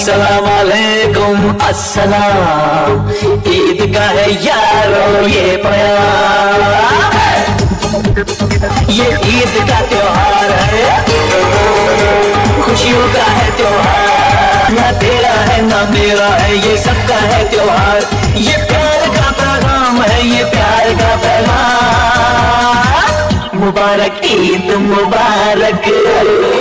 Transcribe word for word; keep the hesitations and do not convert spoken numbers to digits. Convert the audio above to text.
अस्सलाम वालेकुम अस्सलाम, ईद का है यारो ये प्यार, ये ईद का त्योहार है, खुशियों का है त्योहार, ना तेरा है ना मेरा है, ये सबका है त्योहार, ये प्यार का पैगाम है, ये प्यार का पैगाम। मुबारक ईद मुबारक।